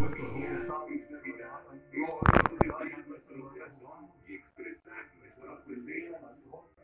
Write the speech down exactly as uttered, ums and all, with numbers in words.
familia es Navidad, es tiempo de abrir nuestro corazón y expresar nuestros deseos.